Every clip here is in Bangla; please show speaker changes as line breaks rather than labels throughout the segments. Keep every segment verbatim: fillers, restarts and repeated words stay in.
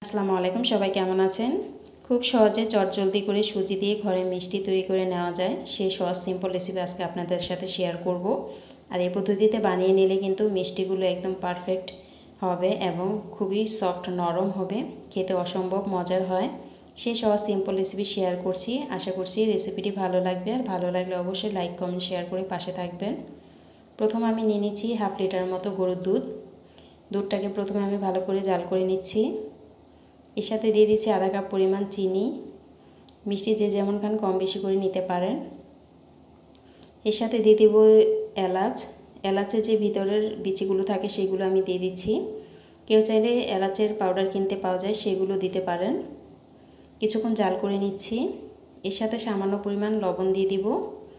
আসসালামু আলাইকুম, সবাই কেমন আছেন? খুব সহজে চটজলদি করে সুজি দিয়ে ঘরে মিষ্টি তৈরি করে নেওয়া যায় সেই সহজ সিম্পল রেসিপি আজকে আপনাদের সাথে শেয়ার করব। আর এই পদ্ধতিতে বানিয়ে নিলে কিন্তু মিষ্টিগুলো একদম পারফেক্ট হবে এবং খুবই সফট নরম হবে, খেতে অসম্ভব মজার হয়। সেই সহজ সিম্পল রেসিপি শেয়ার করছি, আশা করছি রেসিপিটি ভালো লাগবে। আর ভালো লাগলে অবশ্যই লাইক কমেন্ট শেয়ার করে পাশে থাকবেন। প্রথম আমি নিয়ে নিচ্ছি হাফ লিটার মতো গরুর দুধ। দুধটাকে প্রথমে আমি ভালো করে জাল করে নিচ্ছি। এর সাথে দিয়ে দিচ্ছি আধা কাপ পরিমাণ চিনি। মিষ্টি যে যেমন খান কম বেশি করে নিতে পারেন। এর সাথে দিয়ে দেব এলাচ। এলাচের যে ভিতরের বিচিগুলো থাকে সেগুলো আমি দিয়ে দিচ্ছি। কেউ চাইলে এলাচের পাউডার কিনতে পাওয়া যায়, সেগুলো দিতে পারেন। কিছুক্ষণ জাল করে নিচ্ছি। এর সাথে সামান্য পরিমাণ লবণ দিয়ে দিব।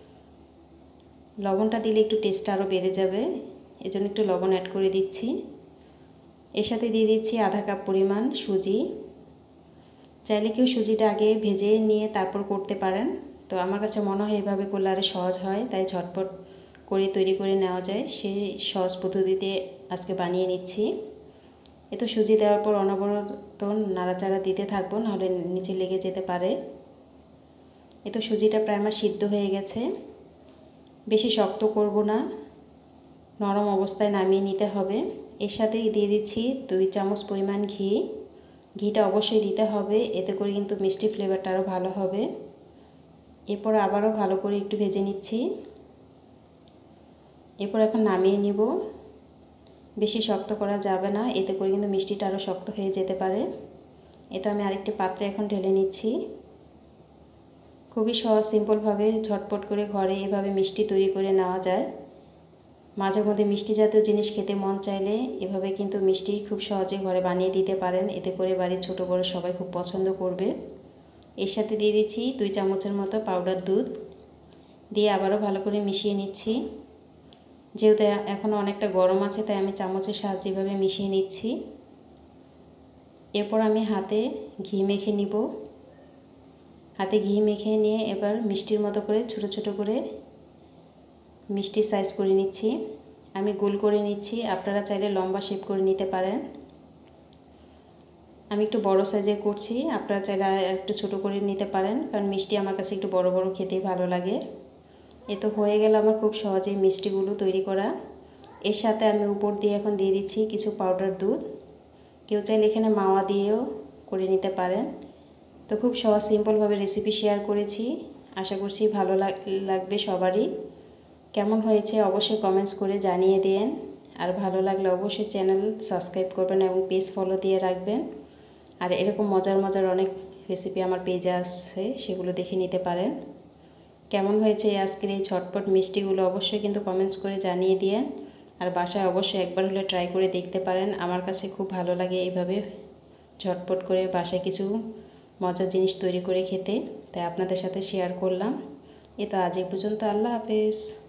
লবণটা দিলে একটু টেস্টটা আরও বেড়ে যাবে, এজন্য একটু লবণ অ্যাড করে দিচ্ছি। এর সাথে দিয়ে দিচ্ছি আধা কাপ পরিমাণ সুজি। চাইলে কেউ সুজিটা আগে ভেজে নিয়ে তারপর করতে পারেন, তো আমার কাছে মনে হয় এভাবে করলে আরও সহজ হয়, তাই ঝটপট করে তৈরি করে নেওয়া যায় সেই সহজ পদ্ধতিতে আজকে বানিয়ে নিচ্ছি। এ তো সুজি দেওয়ার পর অনবরত নাড়াচাড়া দিতে থাকবো, নাহলে নিচে লেগে যেতে পারে। এ তো সুজিটা প্রায় আমার সিদ্ধ হয়ে গেছে। বেশি শক্ত করব না, নরম অবস্থায় নামিয়ে নিতে হবে। এর সাথেই দিয়ে দিচ্ছি দুই চামচ পরিমাণ ঘি। ঘিটা অবশ্যই দিতে হবে, এতে করে কিন্তু মিষ্টি ফ্লেভারটা আরও ভালো হবে। এরপর আবারও ভালো করে একটু ভেজে নিচ্ছি। এরপর এখন নামিয়ে নিব। বেশি শক্ত করা যাবে না, এতে করে কিন্তু মিষ্টিটা আরও শক্ত হয়ে যেতে পারে। এতে আমি আরেকটি পাত্রে এখন ঢেলে নিচ্ছি। খুবই সহজ সিম্পলভাবে ঝটপট করে ঘরে এভাবে মিষ্টি তৈরি করে নেওয়া যায়। মাঝে মধ্যে মিষ্টি জাতীয় জিনিস খেতে মন চাইলে এভাবে কিন্তু মিষ্টি খুব সহজে ঘরে বানিয়ে দিতে পারেন, এতে করে বাড়ির ছোটো বড়ো সবাই খুব পছন্দ করবে। এর সাথে দিয়ে দিচ্ছি দুই চামচের মতো পাউডার দুধ, দিয়ে আবারও ভালো করে মিশিয়ে নিচ্ছি। যেহেতু এখনও অনেকটা গরম আছে, তাই আমি চামচের সাহায্যে এভাবে মিশিয়ে নিচ্ছি। এরপর আমি হাতে ঘি মেখে নিব। হাতে ঘি মেখে নিয়ে এবার মিষ্টির মতো করে ছোট ছোট করে মিষ্টি সাইজ করে নিচ্ছি। আমি গোল করে নিচ্ছি, আপনারা চাইলে লম্বা শেপ করে নিতে পারেন। আমি একটু বড় সাইজের করছি, আপনারা চাইলে একটু ছোট করে নিতে পারেন, কারণ মিষ্টি আমার কাছে একটু বড় বড় খেতেই ভালো লাগে। এ তো হয়ে গেল আমার খুব সহজেই মিষ্টিগুলো তৈরি করা। এর সাথে আমি উপর দিয়ে এখন দিয়ে দিচ্ছি কিছু পাউডার দুধ। কেউ চাইলে এখানে মাওয়া দিয়েও করে নিতে পারেন। তো খুব সহজ সিম্পলভাবে রেসিপি শেয়ার করেছি, আশা করছি ভালো লাগবে সবারই। কেমন হয়েছে অবশ্যই কমেন্টস করে জানিয়ে দিন। আর ভালো লাগলে অবশ্যই চ্যানেল সাবস্ক্রাইব করবেন এবং পেজ ফলো দিয়ে রাখবেন। আর এরকম মজার মজার অনেক রেসিপি আমার পেজে আছে, সেগুলো দেখে নিতে পারেন। কেমন হয়েছে আজকের এই ঝটপট মিষ্টিগুলো অবশ্যই কিন্তু কমেন্টস করে জানিয়ে দিন। আর বাসায় অবশ্যই একবার হলে ট্রাই করে দেখতে পারেন। আমার কাছে খুব ভালো লাগে এইভাবে ঝটপট করে বাসায় কিছু মজার জিনিস তৈরি করে খেতে, তাই আপনাদের সাথে শেয়ার করলাম। এ তো আজ এই পর্যন্ত। আল্লাহ হাফেজ।